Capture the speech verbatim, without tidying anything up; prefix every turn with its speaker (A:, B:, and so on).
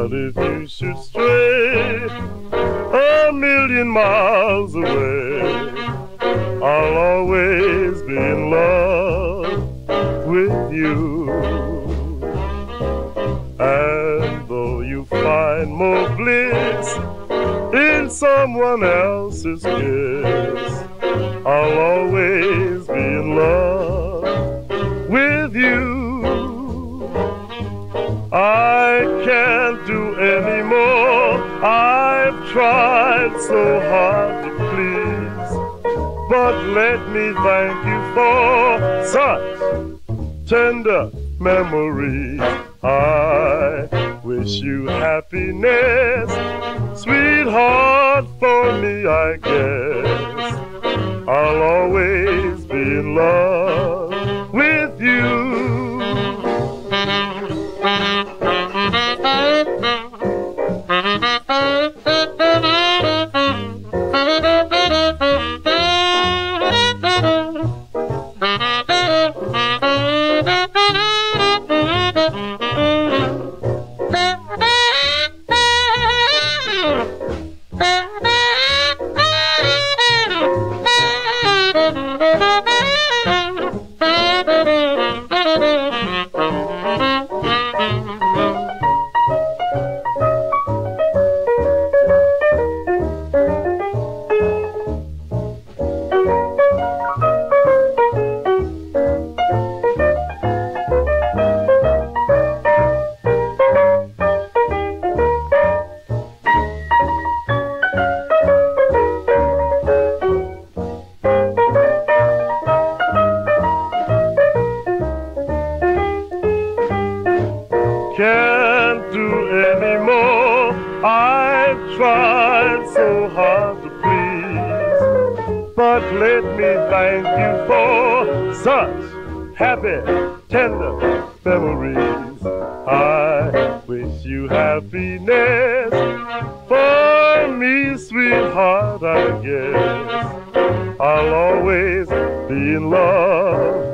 A: But if you should stray a million miles away, I'll always be in love with you. And though you find more bliss in someone else's kiss, I'll always be in love with you. I can't do any more. I've tried so hard to please, but let me thank you for such tender memories. I wish you happiness, sweetheart, for me, I guess. I'll always be in love with you. Can't do any more. I've tried so hard to please, but let me thank you for such happy, tender memories. I wish you happiness, for me, sweetheart, I guess. I'll always be in love